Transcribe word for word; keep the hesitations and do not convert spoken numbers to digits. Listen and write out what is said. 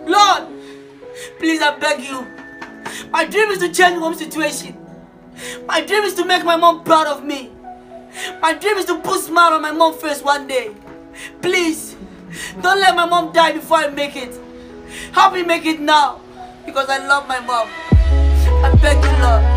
Lord, please, I beg you. My dream is to change mom's situation. My dream is to make my mom proud of me. My dream is to put a smile on my mom's face one day. Please, don't let my mom die before I make it. Help me make it now, because I love my mom. I beg you, Lord.